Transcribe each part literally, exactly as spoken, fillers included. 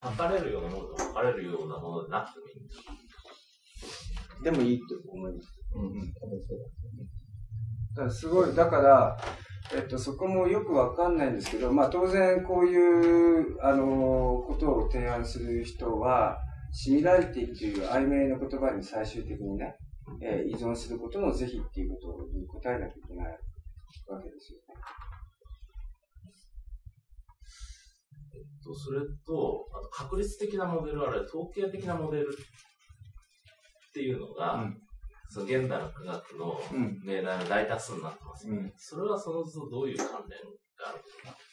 測れるようなものと測れるようなものでなくてもいいんです。 でもいいと思います。 うんうん。 だからすごい、だから、えっと、そこもよくわかんないんですけど、まあ当然こういう、あの、ことを提案する人は、シミュラリティっていう曖昧な言葉に最終的にね、えー、依存することの是非っていうことに答えなきゃいけないわけですよね。 えっと、それと、あと確率的なモデル、あるいは統計的なモデルっていうのが、うん、その現代の科学の命題の大多数になってますよね。うん、それはその図どういう関連があるのか。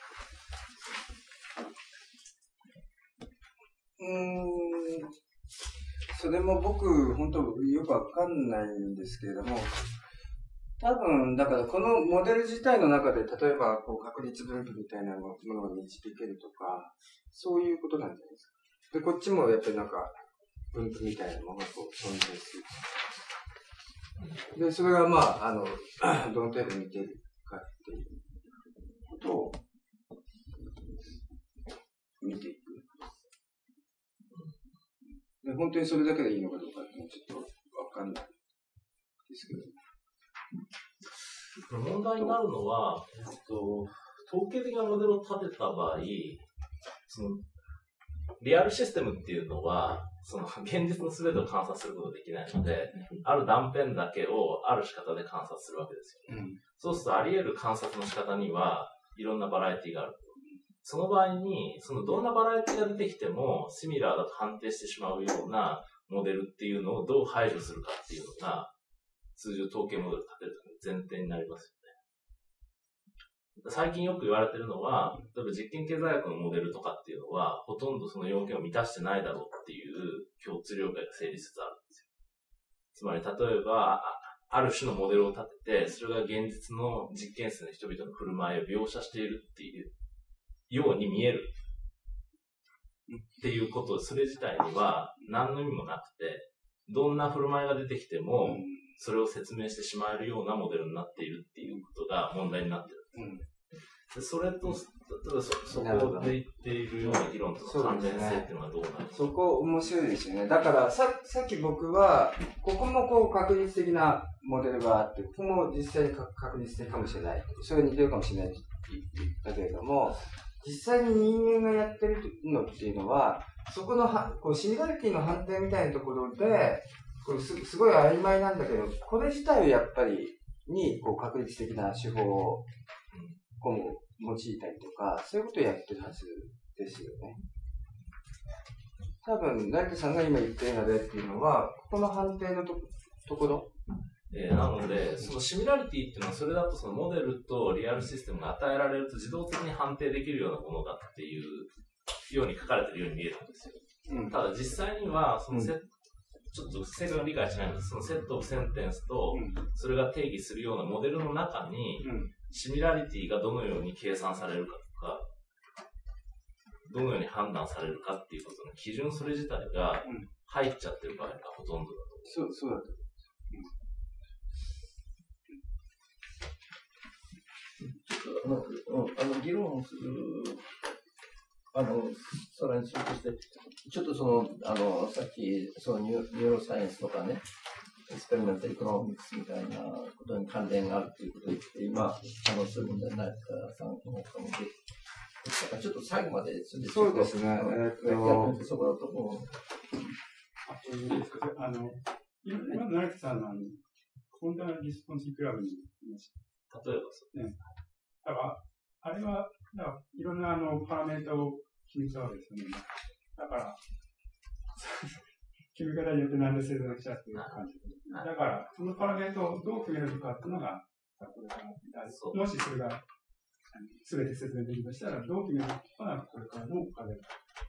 うーん、それも僕、本当よくわかんないんですけれども、多分、だからこのモデル自体の中で、例えばこう確率分布みたいなものが導けるとか、そういうことなんじゃないですか。で、こっちもやっぱりなんか、分布みたいなものがこう存在する。で、それがまあ、あの、どの程度似てるかっていうことを見ていく。で、本当にそれだけでいいのかどうかってちょっとわかんないですけど。 問題になるのは、えっと、統計的なモデルを立てた場合、そのリアルシステムっていうのは、その現実の全てを観察することができないので、ある断片だけをある仕方で観察するわけですよね。うん、そうするとあり得る観察の仕方にはいろんなバラエティがある。その場合に、そのどんなバラエティが出てきてもシミラーだと判定してしまうようなモデルっていうのをどう排除するかっていうのが、通常統計モデルを立てるときの前提になりますよね。最近よく言われてるのは、例えば実験経済学のモデルとかっていうのは、ほとんどその要件を満たしてないだろうっていう共通了解が成立しつつあるんですよ。つまり、例えば、ある種のモデルを立てて、それが現実の実験室の人々の振る舞いを描写しているっていうように見えるっていうこと、それ自体には何の意味もなくて、どんな振る舞いが出てきても、それを説明してしまえるようなモデルになっているっていうことが問題になっている。うん、でそれと、例えば そ, そこで言っているような議論との関連性っていうのはどうなるんですか？ そこ面白いですよね。だからさ、さっき僕は、ここもこう確率的なモデルがあって、ここも実際に確率的かもしれない。それに似てるかもしれないって言ったけれども、実際に人間がやってるのっていうのは、そこのはこうシミュラリティの判定みたいなところで、これ す, すごい曖昧なんだけど、これ自体をやっぱりにこう確率的な手法をこう用いたりとか、そういうことをやってるはずですよね。多分、成田さんが今言ったような例っていうのは、ここの判定の と, ところえー、なので、そのシミュラリティっていうのは、それだとそのモデルとリアルシステムが与えられると自動的に判定できるようなものだっていうように書かれてるように見えるんですよ。うん、ただ実際には、そのセット、うん、ちょっと正確に理解しないんです。そのセットオブセンテンスと、それが定義するようなモデルの中に、シミュラリティがどのように計算されるかとか、どのように判断されるかっていうことの基準、それ自体が入っちゃってる場合がほとんどだと思う。 そう、そうだと思います。 あの、あの議論する、あの、さらにそれとして、ちょっとその、あの、さっき、そのニューロサイエンスとかね、エスペリメントエコノミクスみたいなことに関連があるということを言って、今、あの、そういう問題になったさんの方もで、ちょっと最後まで、 そうですね。えっと、 やってそこだと思う。 あ、いいですか。あの、今、今成田さんの、コンダナリスポンシクラブにいました。 例えばそうね。だから、あれは、だからいろんなあのパラメータを決めちゃうわけですよね。だから、決め方によってなんで生産しちゃうっていう感じで。だから、そのパラメータをどう決めるかっていうのが、これから、もしそれが、すべて説明できるとしたら、どう決めるかが、これからの課題だ。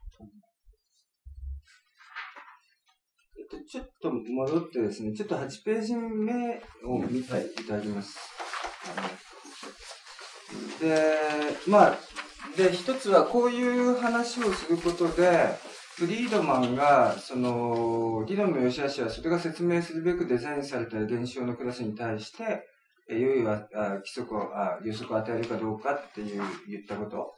ちょっと戻ってですね、ちょっとはちページ目を見ていただきます。で、まあ、で、一つはこういう話をすることで、フリードマンが、その、理論の良し悪しはそれが説明するべくデザインされた現象のクラスに対して、良いは、規則を、予測を与えるかどうかっていう言ったこと。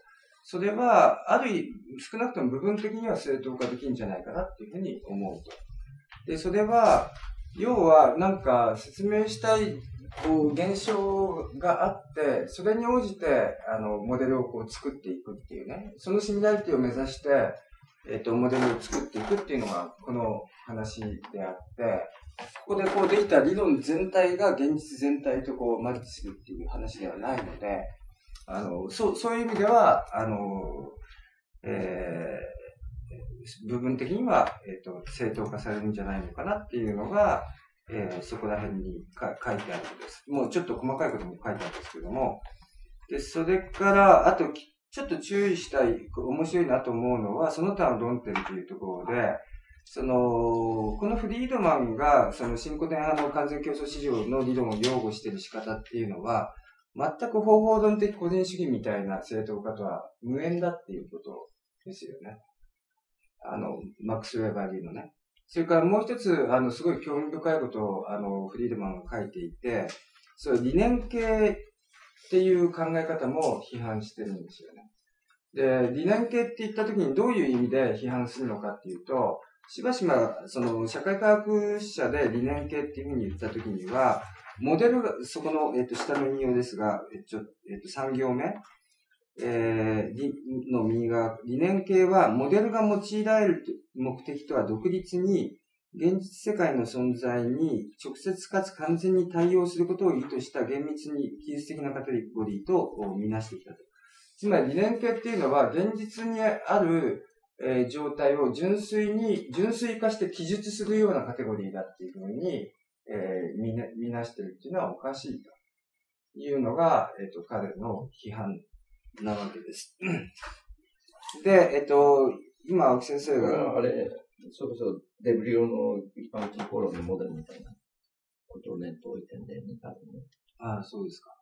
それは、ある意味、少なくとも部分的には正当化できるんじゃないかなっていうふうに思うと。で、それは、要は、なんか、説明したい、こう、現象があって、それに応じて、あの、モデルをこう作っていくっていうね、そのシミュラリティを目指して、えっと、モデルを作っていくっていうのが、この話であって、ここでこうできた理論全体が現実全体とこうマッチするっていう話ではないので、あの、そう、そういう意味では、あの、えー、部分的には、えっと、正当化されるんじゃないのかなっていうのが、えー、そこら辺にか書いてあるんです。もうちょっと細かいことも書いてあるんですけども、で、それから、あと、ちょっと注意したい、面白いなと思うのは、その他の論点というところで、その、このフリードマンが、その新古典派の完全競争市場の理論を擁護している仕方っていうのは、全く方法論的個人主義みたいな正当化とは無縁だっていうことですよね。あの、マックス・ウェーバー流のね。それからもう一つ、あの、すごい興味深いことを、あの、フリードマンが書いていて、それ理念系っていう考え方も批判してるんですよね。で、理念系って言ったときにどういう意味で批判するのかっていうと、しばしば、その、社会科学者で理念系っていうふうに言ったときには、モデルが、そこの、えっと、下の引用ですが、えっと、えっと、さん行目、えー、の右側、理念系は、モデルが用いられる目的とは独立に、現実世界の存在に直接かつ完全に対応することを意図した厳密に技術的なカテゴリーとみなしてきたと。つまり理念系っていうのは、現実にある、えー、状態を純粋に、純粋化して記述するようなカテゴリーだっていうふうに、えー、みな、みなしてるっていうのはおかしいというのが、えっと、彼の批判なわけです。で、えっと、今、青木先生が。 あれ、それこそデブリオの一般的フォローのモデルみたいなことを念頭置いてんだよね、多分ね。 ああ、そうですか。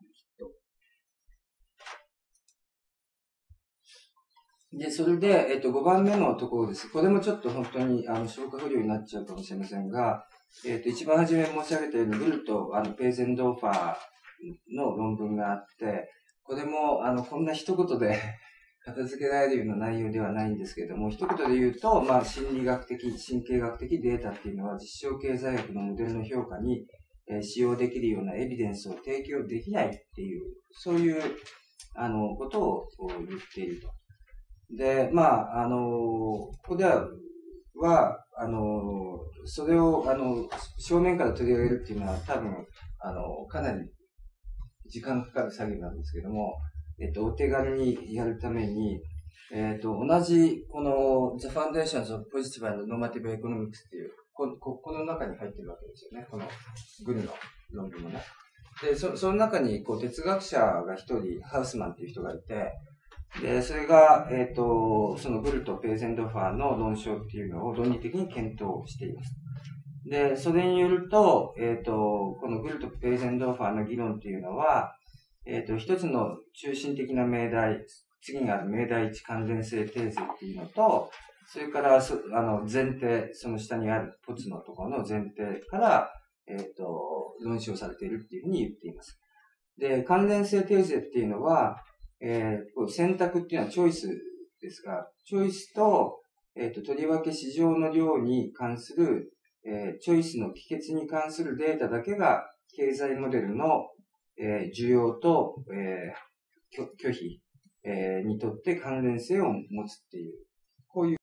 で、それで、えっと、ごばんめのところです。これもちょっと本当に、あの、消化不良になっちゃうかもしれませんが、えっと、一番初め申し上げたように、ブルト、あの、ペーゼンドーファーの論文があって、これも、あの、こんな一言で片付けられるような内容ではないんですけれども、一言で言うと、まあ、心理学的、神経学的データっていうのは、実証経済学のモデルの評価に、えー、使用できるようなエビデンスを提供できないっていう、そういう、あの、ことを言っていると。で、まあ、あの、ここでは、は、あの、それを、あの、正面から取り上げるっていうのは多分、あの、かなり時間かかる作業なんですけども、えっと、お手軽にやるために、えっと、同じ、この、The Foundations of Positive and Normative Economics っていう、こ, こ, この中に入ってるわけですよね。この、グルの論文もね。で、そ, その中に、こう、哲学者が一人、ハウスマンっていう人がいて、で、それが、えっと、そのグルとペーゼンドファーの論証っていうのを論理的に検討しています。で、それによると、えっと、このグルとペーゼンドファーの議論っていうのは、えっと、一つの中心的な命題、次にある命題一関連性テーゼっていうのと、それから、そあの、前提、その下にあるポツのところの前提から、えっと、論証されているっていうふうに言っています。で、関連性テーゼっていうのは、えー、選択っていうのはチョイスですが、チョイスと、えっと、とりわけ市場の量に関する、えー、チョイスの帰結に関するデータだけが、経済モデルの、えー、需要と、えー、拒否、えー、にとって関連性を持つっていう、こういう